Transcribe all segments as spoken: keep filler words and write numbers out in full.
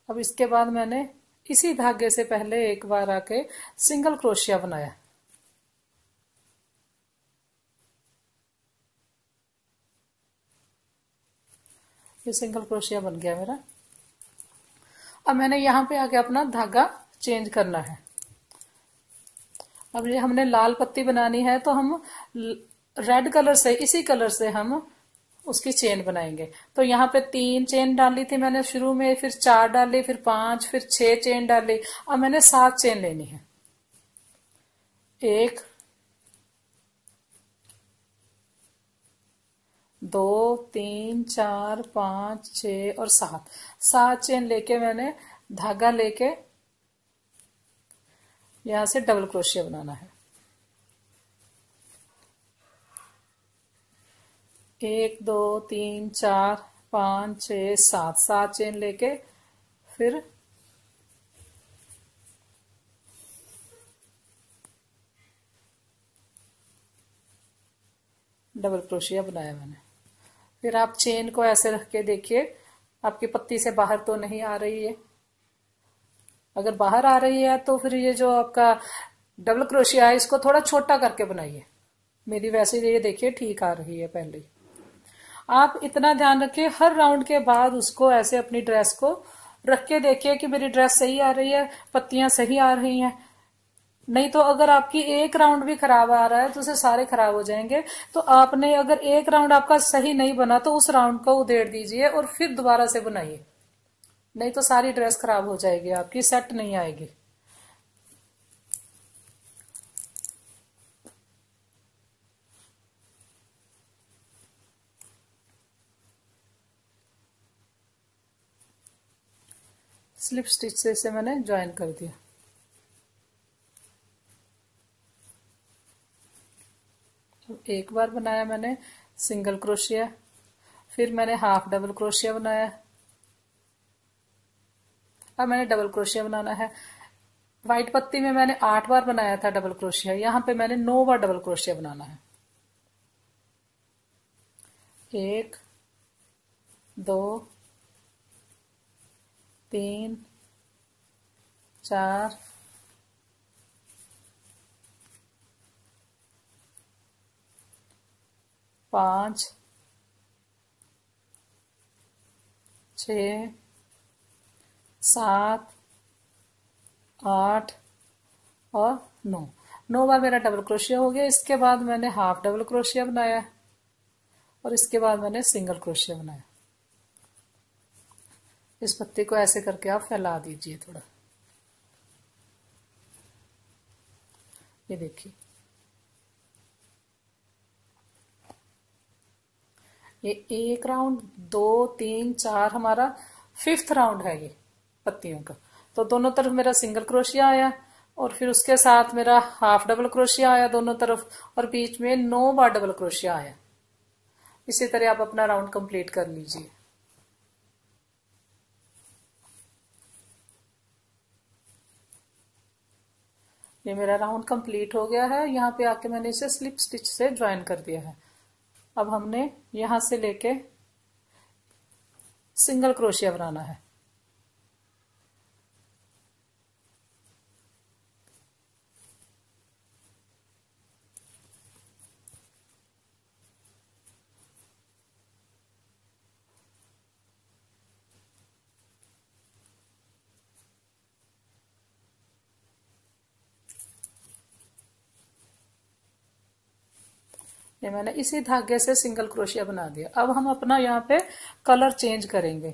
अब इसके बाद मैंने इसी धागे से पहले एक बार आके सिंगल क्रोशिया बनाया। ये सिंगल क्रोशिया बन गया मेरा। अब मैंने यहाँ पे आके अपना धागा चेंज करना है। अब ये हमने लाल पत्ती बनानी है तो हम रेड कलर से, इसी कलर से हम उसकी चेन बनाएंगे। तो यहाँ पे तीन चेन डाली थी मैंने शुरू में, फिर चार डाली, फिर पांच, फिर छह चेन डाली। अब मैंने सात चेन लेनी है। एक, दो, तीन, चार, पांच, छ और सात। सात चेन लेके मैंने धागा लेके यहां से डबल क्रोशिया बनाना है। एक, दो, तीन, चार, पांच, छह, सात। सात चेन लेके फिर डबल क्रोशिया बनाया मैंने। फिर आप चेन को ऐसे रख के देखिए आपकी पत्ती से बाहर तो नहीं आ रही है। अगर बाहर आ रही है तो फिर ये जो आपका डबल क्रोशिया है इसको थोड़ा छोटा करके बनाइए। मेरी वैसे ये देखिए ठीक आ रही है पहले। आप इतना ध्यान रखिए हर राउंड के बाद उसको ऐसे अपनी ड्रेस को रख के देखिए कि मेरी ड्रेस सही आ रही है, पत्तियां सही आ रही हैं। नहीं तो अगर आपकी एक राउंड भी खराब आ रहा है तो उसे सारे खराब हो जाएंगे। तो आपने अगर एक राउंड आपका सही नहीं बना तो उस राउंड को उधेड़ दीजिए और फिर दोबारा से बनाइए, नहीं तो सारी ड्रेस खराब हो जाएगी, आपकी सेट नहीं आएगी। स्लिप स्टिच से इसे मैंने ज्वाइन कर दिया। एक बार बनाया मैंने सिंगल क्रोशिया, फिर मैंने हाफ डबल क्रोशिया बनाया। अब मैंने डबल क्रोशिया बनाना है। व्हाइट पत्ती में मैंने आठ बार बनाया था डबल क्रोशिया, यहां पे मैंने नौ बार डबल क्रोशिया बनाना है। एक, दो, तीन, चार, पांच, छ, सात, आठ और नौ। नौ बार मेरा डबल क्रोशिया हो गया। इसके बाद मैंने हाफ डबल क्रोशिया बनाया और इसके बाद मैंने सिंगल क्रोशिया बनाया। इस पत्ती को ऐसे करके आप फैला दीजिए थोड़ा। ये देखिए, ये एक राउंड, दो, तीन, चार, हमारा फिफ्थ राउंड है ये पत्तियों का। तो दोनों तरफ मेरा सिंगल क्रोशिया आया और फिर उसके साथ मेरा हाफ डबल क्रोशिया आया दोनों तरफ और बीच में नौ बार डबल क्रोशिया आया। इसी तरह आप अपना राउंड कंप्लीट कर लीजिए। ये मेरा राउंड कंप्लीट हो गया है। यहाँ पे आके मैंने इसे स्लिप स्टिच से ज्वाइन कर दिया है। अब हमने यहां से लेके सिंगल क्रोशिया बनाना है। ये मैंने इसी धागे से सिंगल क्रोशिया बना दिया। अब हम अपना यहाँ पे कलर चेंज करेंगे।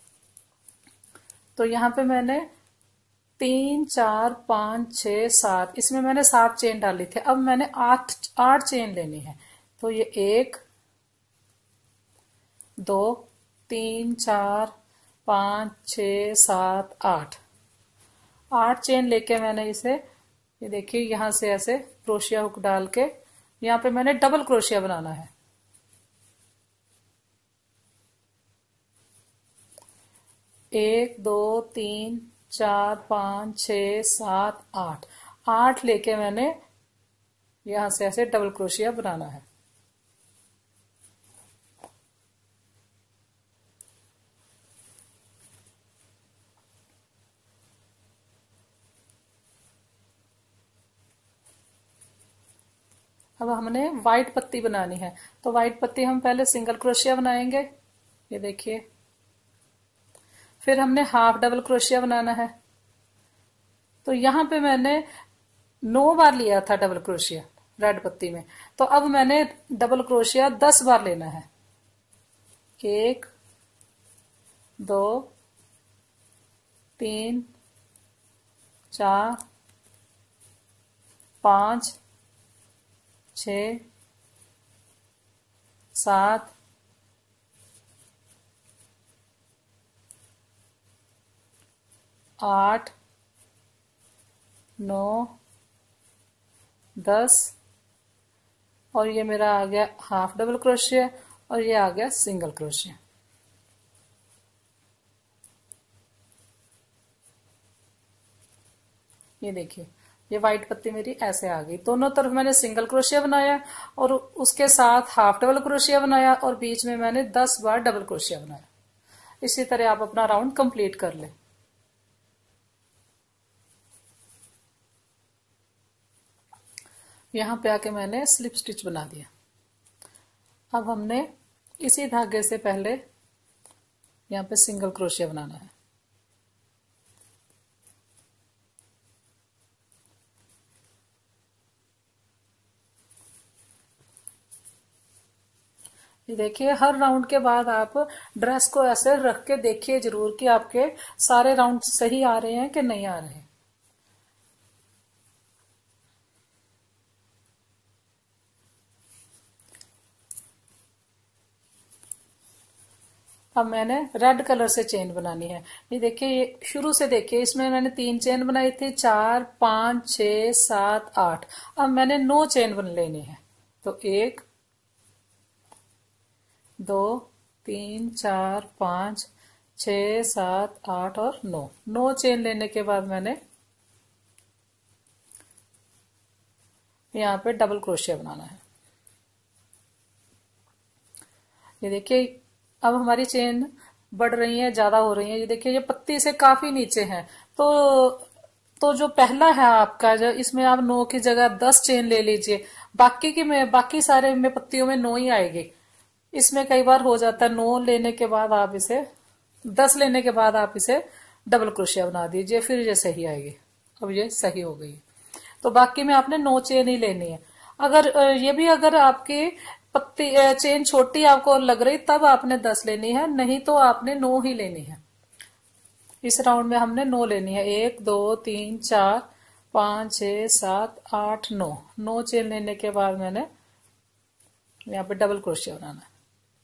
तो यहाँ पे मैंने तीन, चार, पांच, छ, सात, इसमें मैंने सात चेन डाली थी। अब मैंने आठ आठ चेन लेनी है। तो ये एक, दो, तीन, चार, पांच, छ, सात, आठ। आठ चेन लेके मैंने इसे, ये देखिए यहां से ऐसे क्रोशिया हुक डाल के यहाँ पे मैंने डबल क्रोशिया बनाना है। एक, दो, तीन, चार, पांच, छ, सात, आठ। आठ लेके मैंने यहां से ऐसे डबल क्रोशिया बनाना है। अब हमने व्हाइट पत्ती बनानी है, तो व्हाइट पत्ती हम पहले सिंगल क्रोशिया बनाएंगे, ये देखिए। फिर हमने हाफ डबल क्रोशिया बनाना है, तो यहां पे मैंने नौ बार लिया था डबल क्रोशिया रेड पत्ती में, तो अब मैंने डबल क्रोशिया दस बार लेना है। एक, दो, तीन, चार, पांच, छ, सात, आठ, नौ, दस, और ये मेरा आ गया हाफ डबल क्रोशिया और ये आ गया सिंगल क्रोशिया। ये देखिए, ये व्हाइट पत्ती मेरी ऐसे आ गई। दोनों तरफ मैंने सिंगल क्रोशिया बनाया और उसके साथ हाफ डबल क्रोशिया बनाया और बीच में मैंने दस बार डबल क्रोशिया बनाया। इसी तरह आप अपना राउंड कंप्लीट कर लें। यहां पे आके मैंने स्लिप स्टिच बना दिया। अब हमने इसी धागे से पहले यहाँ पे सिंगल क्रोशिया बनाना है। ये देखिए, हर राउंड के बाद आप ड्रेस को ऐसे रख के देखिए जरूर कि आपके सारे राउंड सही आ रहे हैं कि नहीं आ रहे हैं। अब मैंने रेड कलर से चेन बनानी है। ये देखिए, ये शुरू से देखिए, इसमें मैंने तीन चेन बनाई थी, चार, पांच, छ, सात, आठ। अब मैंने नौ चेन बन लेनी है। तो एक, दो, तीन, चार, पांच, छ, सात, आठ और नौ। नौ चेन लेने के बाद मैंने यहाँ पे डबल क्रोशिया बनाना है। ये देखिए, अब हमारी चेन बढ़ रही है, ज्यादा हो रही है। ये देखिए, ये पत्ती से काफी नीचे है, तो तो जो पहला है आपका, जो इसमें आप नौ की जगह दस चेन ले लीजिए। बाकी की में बाकी सारे में पत्तियों में नौ ही आएगी। इसमें कई बार हो जाता है नौ लेने के बाद आप इसे दस लेने के बाद आप इसे डबल क्रोशिया बना दीजिए, फिर ये सही आएगी। अब ये सही हो गई। तो बाकी में आपने नौ चेन ही लेनी है। अगर ये भी अगर आपकी पत्ती चेन छोटी आपको लग रही तब आपने दस लेनी है, नहीं तो आपने नौ ही लेनी है। इस राउंड में हमने नौ लेनी है। एक, दो, तीन, चार, पांच, छह, सात, आठ, नौ। नौ चेन लेने के बाद मैंने यहाँ पे डबल क्रोशिया बनाना है।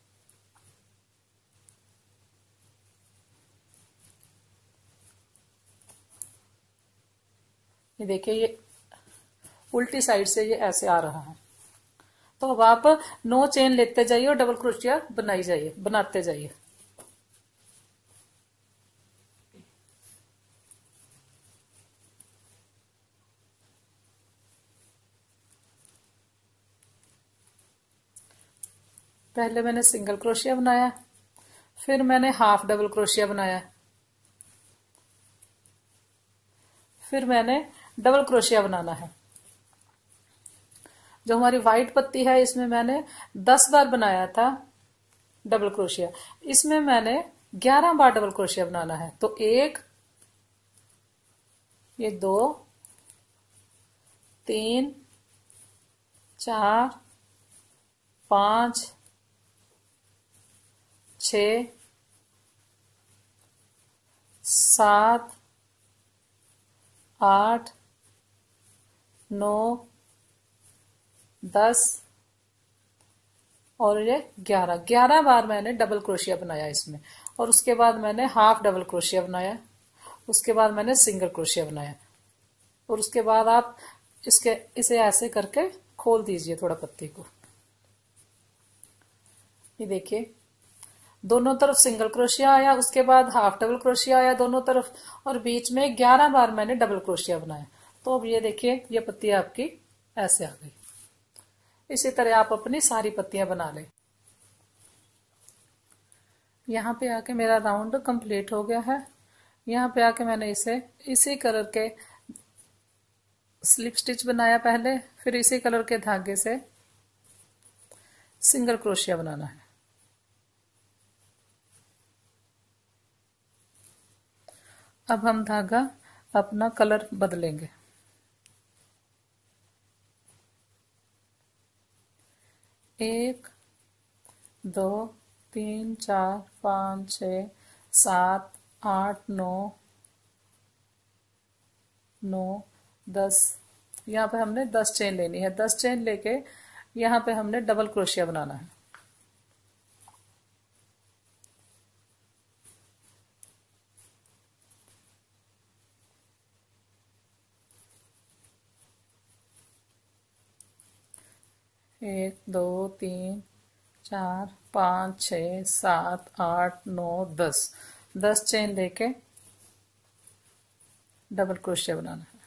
ये देखिए, ये उल्टी साइड से ये ऐसे आ रहा है। तो अब आप नौ चेन लेते जाइए और डबल क्रोशिया बनाई जाइए, बनाते जाइए। पहले मैंने सिंगल क्रोशिया बनाया, फिर मैंने हाफ डबल क्रोशिया बनाया, फिर मैंने डबल क्रोशिया बनाना है। जो हमारी व्हाइट पत्ती है इसमें मैंने दस बार बनाया था डबल क्रोशिया, इसमें मैंने ग्यारह बार डबल क्रोशिया बनाना है। तो एक, ये दो, तीन, चार, पांच, छ, सात, आठ, नौ, दस और ये ग्यारह। ग्यारह बार मैंने डबल क्रोशिया बनाया इसमें, और उसके बाद मैंने हाफ डबल क्रोशिया बनाया, उसके बाद मैंने सिंगल क्रोशिया बनाया, और उसके बाद आप इसके इसे ऐसे करके खोल दीजिए थोड़ा पत्ती को। ये देखिए, दोनों तरफ सिंगल क्रोशिया आया, उसके बाद हाफ डबल क्रोशिया आया दोनों तरफ, और बीच में ग्यारह बार मैंने डबल क्रोशिया बनाया। तो अब ये देखिए, ये पत्ती आपकी ऐसे आ गई। इसी तरह आप अपनी सारी पत्तियां बना लें। यहाँ पे आके मेरा राउंड कंप्लीट हो गया है। यहाँ पे आके मैंने इसे इसी कलर के स्लिप स्टिच बनाया पहले, फिर इसी कलर के धागे से सिंगल क्रोशिया बनाना है। अब हम धागा अपना कलर बदलेंगे। एक, दो, तीन, चार, पाँच, छ, सात, आठ, नौ, नौ, दस। यहाँ पे हमने दस चेन लेनी है। दस चेन लेके यहाँ पे हमने डबल क्रोशिया बनाना है। एक, दो, तीन, चार, पाँच, छ, सात, आठ, नौ, दस। दस चेन लेके डबल क्रोशिया बनाना है।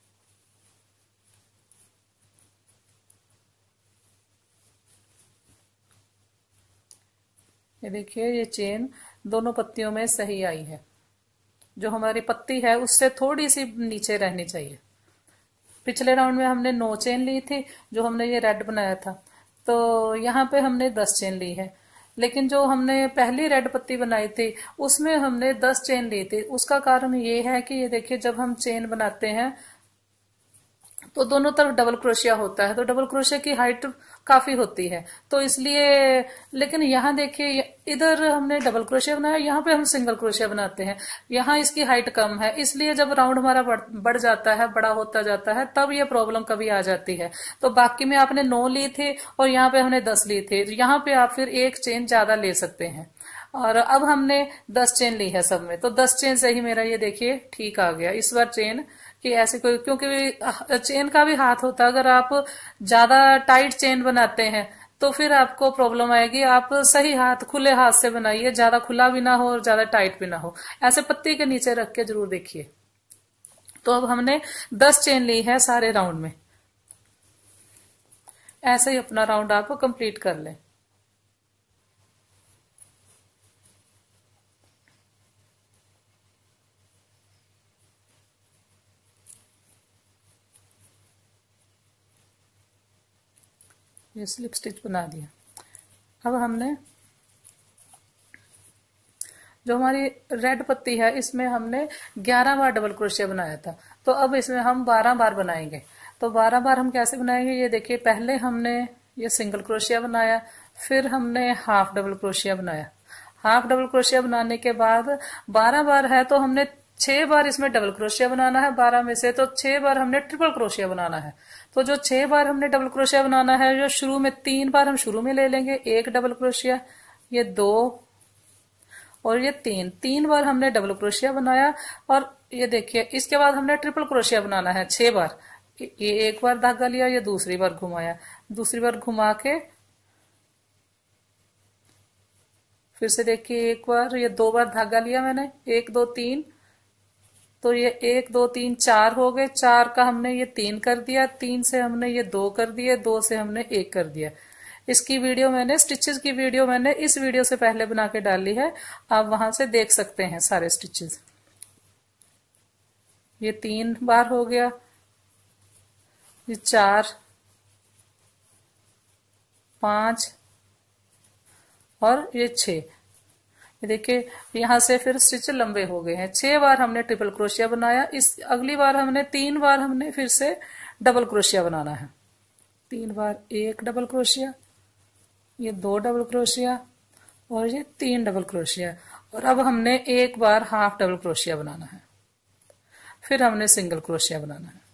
ये देखिए, ये चेन दोनों पत्तियों में सही आई है। जो हमारी पत्ती है उससे थोड़ी सी नीचे रहनी चाहिए। पिछले राउंड में हमने नौ चेन ली थी, जो हमने ये रेड बनाया था, तो यहाँ पे हमने दस चेन ली है। लेकिन जो हमने पहली रेड पत्ती बनाई थी उसमें हमने दस चेन ली थी। उसका कारण ये है कि ये देखिए, जब हम चेन बनाते हैं तो दोनों तरफ डबल क्रोशिया होता है, तो डबल क्रोशिया की हाइट काफी होती है, तो इसलिए। लेकिन यहाँ देखिए, इधर हमने डबल क्रोशिया बनाया, यहाँ पे हम सिंगल क्रोशिया बनाते हैं। यहाँ इसकी हाइट कम है, इसलिए जब राउंड हमारा बढ़, बढ़ जाता है, बड़ा होता जाता है, तब ये प्रॉब्लम कभी आ जाती है। तो बाकी में आपने नौ ली थी और यहाँ पे हमने दस ली थी, यहाँ पे आप फिर एक चेन ज्यादा ले सकते हैं। और अब हमने दस चेन ली है सब में, तो दस चेन से ही मेरा ये देखिए ठीक आ गया। इस बार चेन कि ऐसे कोई, क्योंकि चेन का भी हाथ होता है, अगर आप ज्यादा टाइट चेन बनाते हैं तो फिर आपको प्रॉब्लम आएगी। आप सही हाथ, खुले हाथ से बनाइए, ज्यादा खुला भी ना हो और ज्यादा टाइट भी ना हो। ऐसे पत्ती के नीचे रख के जरूर देखिए। तो अब हमने दस चेन ली है सारे राउंड में। ऐसे ही अपना राउंड आप कंप्लीट कर लें। ये स्लिप स्टिच बना दिया। अब हमने जो हमारी रेड पत्ती है इसमें हमने ग्यारह बार डबल क्रोशिया बनाया था, तो अब इसमें हम बारह बार बनाएंगे। तो बारह बार हम कैसे बनाएंगे, ये देखिए, पहले हमने ये सिंगल क्रोशिया बनाया, फिर हमने हाफ डबल क्रोशिया बनाया। हाफ डबल क्रोशिया बनाने के बाद बारह बार है तो हमने छह बार इसमें डबल क्रोशिया बनाना है। बारह में से तो छह बार हमने ट्रिपल क्रोशिया बनाना है। तो जो छह बार हमने डबल क्रोशिया बनाना है, जो शुरू में तीन बार हम शुरू में ले लेंगे, एक डबल क्रोशिया, ये दो और ये तीन। तीन बार हमने डबल क्रोशिया बनाया और ये देखिए, इसके बाद हमने ट्रिपल क्रोशिया बनाना है छह बार। ये एक बार धागा लिया, ये दूसरी बार घुमाया, दूसरी बार घुमा के फिर से देखिए, एक बार, ये दो बार धागा लिया मैंने, एक दो तीन, तो ये एक दो तीन चार हो गए। चार का हमने ये तीन कर दिया, तीन से हमने ये दो कर दिए, दो से हमने एक कर दिया। इसकी वीडियो मैंने, स्टिचेस की वीडियो मैंने इस वीडियो से पहले बना के डाली है, आप वहां से देख सकते हैं सारे स्टिचेस। ये तीन बार हो गया, ये चार, पांच और ये छह। ये देखिए, यहां से फिर स्टिच लंबे हो गए हैं। छह बार हमने ट्रिपल क्रोशिया बनाया। इस अगली बार हमने तीन बार हमने फिर से डबल क्रोशिया बनाना है। तीन बार एक डबल क्रोशिया, ये दो डबल क्रोशिया और ये तीन डबल क्रोशिया। और अब हमने एक बार हाफ डबल क्रोशिया बनाना है, फिर हमने सिंगल क्रोशिया बनाना है।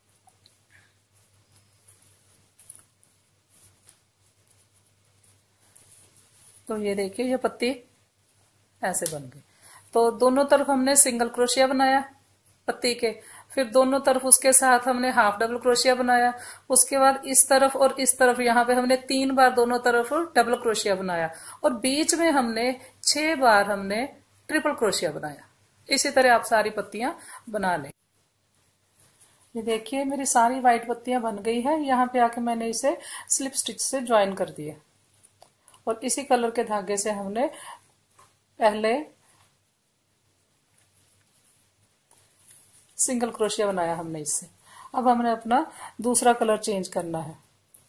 तो ये देखिए, ये पत्ती ऐसे बन गई। तो दोनों तरफ हमने सिंगल क्रोशिया बनाया पत्ती के, फिर दोनों तरफ उसके साथ हमने हाफ डबल क्रोशिया बनाया। उसके बाद इस तरफ और इस तरफ यहाँ पे हमने तीन बार दोनों तरफ डबल क्रोशिया बनाया और बीच में हमने छह बार हमने ट्रिपल क्रोशिया बनाया। इसी तरह आप सारी पत्तियां बना लें। ये देखिए, मेरी सारी व्हाइट पत्तियां बन गई है। यहाँ पे आके मैंने इसे स्लिप स्टिच से ज्वाइन कर दिया और इसी कलर के धागे से हमने पहले सिंगल क्रोशिया बनाया हमने इससे। अब हमने अपना दूसरा कलर चेंज करना है।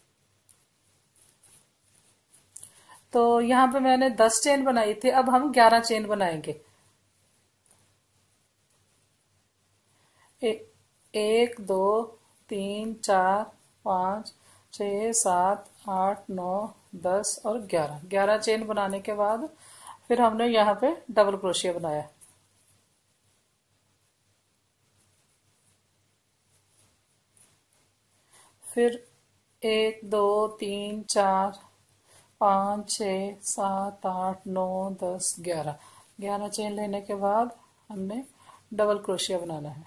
तो यहाँ पे मैंने दस चेन बनाई थी, अब हम ग्यारह चेन बनाएंगे। ए, एक दो तीन चार पाँच छ सात आठ नौ दस और ग्यारह ग्यारह चेन बनाने के बाद फिर हमने यहाँ पे डबल क्रोशिया बनाया। फिर एक दो तीन चार पाँच छ सात आठ नौ दस ग्यारह ग्यारह चेन लेने के बाद हमने डबल क्रोशिया बनाना है।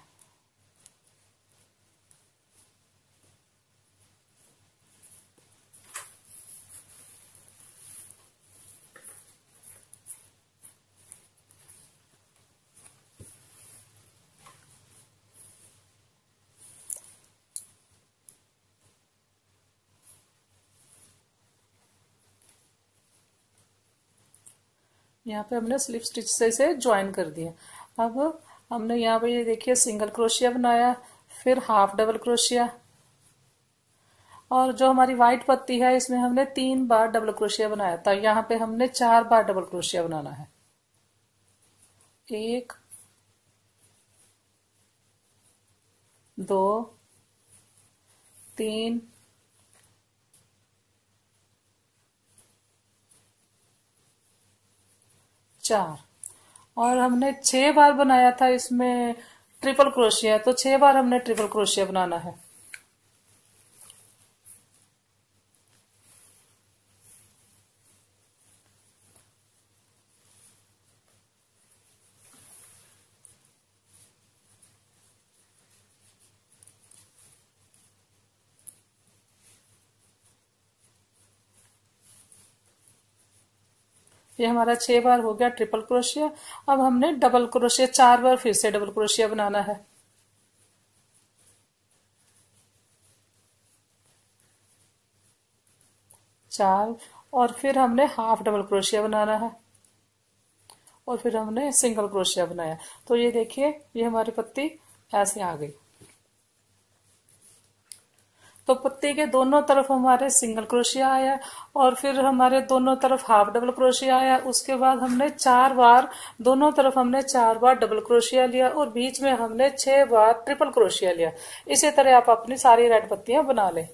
यहाँ पे हमने स्लिप स्टिच से इसे ज्वाइन कर दिया। अब हमने यहाँ पे ये देखिए सिंगल क्रोशिया बनाया, फिर हाफ डबल क्रोशिया, और जो हमारी व्हाइट पत्ती है इसमें हमने तीन बार डबल क्रोशिया बनाया था। यहाँ पे हमने चार बार डबल क्रोशिया बनाना है। एक, दो, तीन, चार, और हमने छह बार बनाया था इसमें ट्रिपल क्रोशिया, तो छह बार हमने ट्रिपल क्रोशिया बनाना है। ये हमारा छह बार हो गया ट्रिपल क्रोशिया। अब हमने डबल क्रोशिया चार बार फिर से डबल क्रोशिया बनाना है। चार, और फिर हमने हाफ डबल क्रोशिया बनाना है, और फिर हमने सिंगल क्रोशिया बनाया। तो ये देखिए ये हमारी पत्ती ऐसे आ गई। तो पत्ती के दोनों तरफ हमारे सिंगल क्रोशिया आया, और फिर हमारे दोनों तरफ हाफ डबल क्रोशिया आया। उसके बाद हमने चार बार दोनों तरफ हमने चार बार डबल क्रोशिया लिया, और बीच में हमने छह बार ट्रिपल क्रोशिया लिया। इसी तरह आप अपनी सारी रेड पत्तियां बना लें।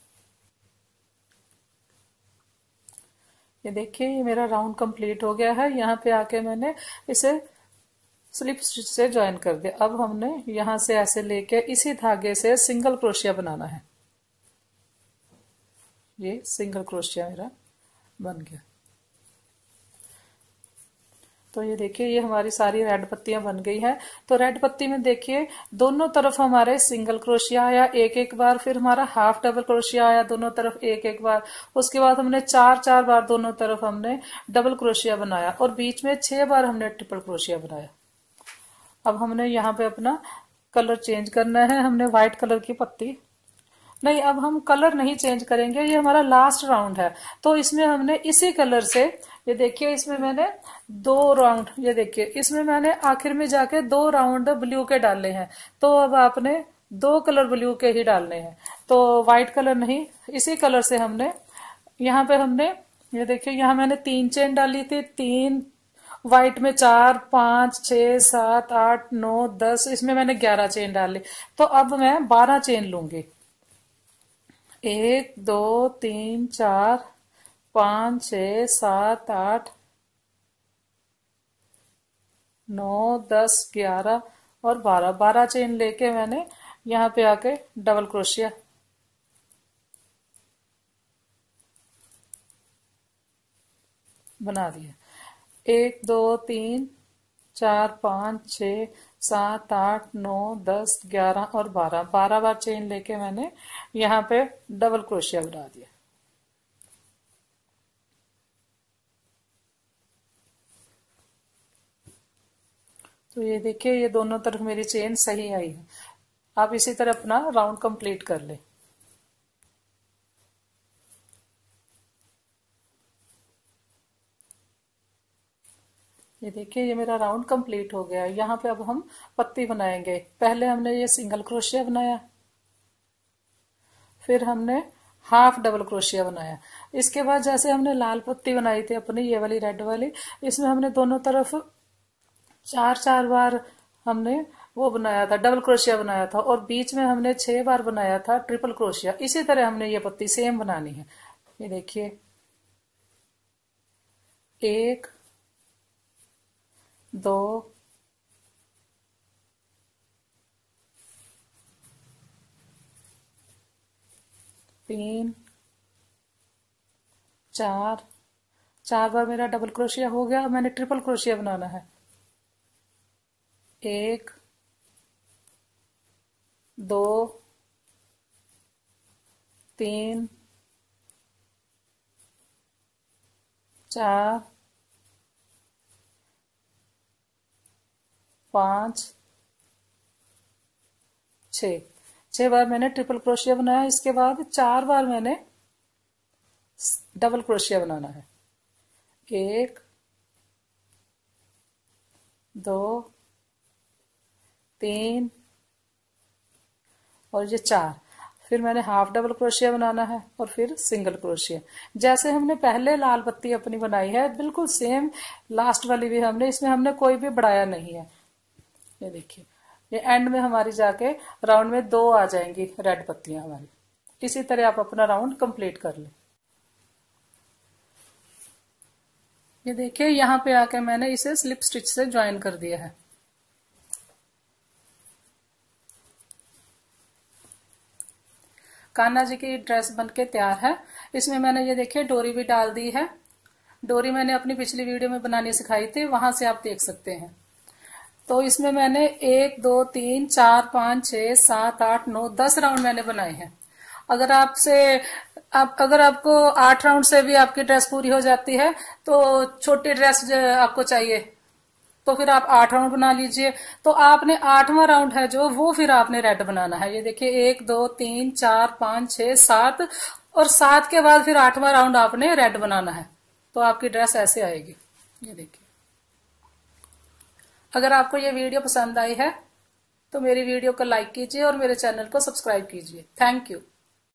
ये देखिए ये मेरा राउंड कंप्लीट हो गया है। यहाँ पे आके मैंने इसे स्लिप स्टिच से ज्वाइन कर दिया। अब हमने यहाँ से ऐसे लेके इसी धागे से सिंगल क्रोशिया बनाना है। ये सिंगल क्रोशिया मेरा बन गया। तो ये देखिए ये हमारी सारी रेड पत्तियां बन गई हैं। तो रेड पत्ती में देखिए दोनों तरफ हमारे सिंगल क्रोशिया आया एक एक बार, फिर हमारा हाफ डबल क्रोशिया आया दोनों तरफ एक एक बार। उसके बाद हमने चार चार बार दोनों तरफ हमने डबल क्रोशिया बनाया, और बीच में छह बार हमने ट्रिपल क्रोशिया बनाया। अब हमने यहाँ पे अपना कलर चेंज करना है। हमने व्हाइट कलर की पत्ती नहीं, अब हम कलर नहीं चेंज करेंगे, ये हमारा लास्ट राउंड है। तो इसमें हमने इसी कलर से, ये देखिए इसमें मैंने दो राउंड, ये देखिए इसमें मैंने आखिर में जाके दो राउंड ब्लू के डाले हैं। तो अब आपने दो कलर ब्लू के ही डालने हैं, तो व्हाइट कलर नहीं, इसी कलर से हमने यहाँ पे हमने ये देखिए यहाँ मैंने तीन चेन डाली थी, तीन व्हाइट में चार पांच छह सात आठ नौ दस, इसमें मैंने ग्यारह चेन डाली। तो अब मैं बारह चेन लूंगी। एक दो तीन चार पाँच छ सात आठ नौ दस ग्यारह और बारह बारह चेन लेके मैंने यहाँ पे आके डबल क्रोशिया बना दिया। एक दो तीन चार पाँच छ सात आठ नौ दस ग्यारह और बारह बारह बार चेन लेके मैंने यहाँ पे डबल क्रोशिया बना दिया। तो ये देखिए ये दोनों तरफ मेरी चेन सही आई है। आप इसी तरह अपना राउंड कंप्लीट कर ले। ये देखिए ये मेरा राउंड कंप्लीट हो गया। यहाँ पे अब हम पत्ती बनाएंगे। पहले हमने ये सिंगल क्रोशिया बनाया, फिर हमने हाफ डबल क्रोशिया बनाया। इसके बाद जैसे हमने लाल पत्ती बनाई थी अपनी, ये वाली रेड वाली, इसमें हमने दोनों तरफ चार चार बार हमने वो बनाया था, डबल क्रोशिया बनाया था, और बीच में हमने छह बार बनाया था ट्रिपल क्रोशिया। इसी तरह हमने ये पत्ती सेम बनानी है। ये देखिए, एक, दो, तीन, चार, चार बार मेरा डबल क्रोशिया हो गया। मैंने ट्रिपल क्रोशिया बनाना है। एक, दो, तीन, चार, पांच, छ छह बार मैंने ट्रिपल क्रोशिया बनाया। इसके बाद चार बार मैंने डबल क्रोशिया बनाना है। एक, दो, तीन और ये चार। फिर मैंने हाफ डबल क्रोशिया बनाना है और फिर सिंगल क्रोशिया। जैसे हमने पहले लाल पत्ती अपनी बनाई है, बिल्कुल सेम लास्ट वाली भी हमने, इसमें हमने कोई भी बढ़ाया नहीं है। ये देखिए, ये एंड में हमारी जाके राउंड में दो आ जाएंगी रेड पत्तियां हमारी। इसी तरह आप अपना राउंड कंप्लीट कर लें। ये देखिए, यहाँ पे आके मैंने इसे स्लिप स्टिच से ज्वाइन कर दिया है। कान्हा जी की ड्रेस बनके तैयार है। इसमें मैंने ये देखिए डोरी भी डाल दी है। डोरी मैंने अपनी पिछली वीडियो में बनानी सिखाई थी, वहां से आप देख सकते हैं। तो इसमें मैंने एक, दो, तीन, चार, पांच, छह, सात, आठ, नौ, दस राउंड मैंने बनाए हैं। अगर आपसे आप अगर आपको आठ राउंड से भी आपकी ड्रेस पूरी हो जाती है तो छोटी ड्रेस आपको चाहिए, तो फिर आप आठ राउंड बना लीजिए। तो आपने आठवां राउंड है जो, वो फिर आपने रेड बनाना है। ये देखिए, एक, दो, तीन, चार, पांच, छह, सात, और सात के बाद फिर आठवां राउंड आपने रेड बनाना है। तो आपकी ड्रेस ऐसे आएगी। ये देखिए, अगर आपको ये वीडियो पसंद आई है तो मेरी वीडियो को लाइक कीजिए और मेरे चैनल को सब्सक्राइब कीजिए। Thank you.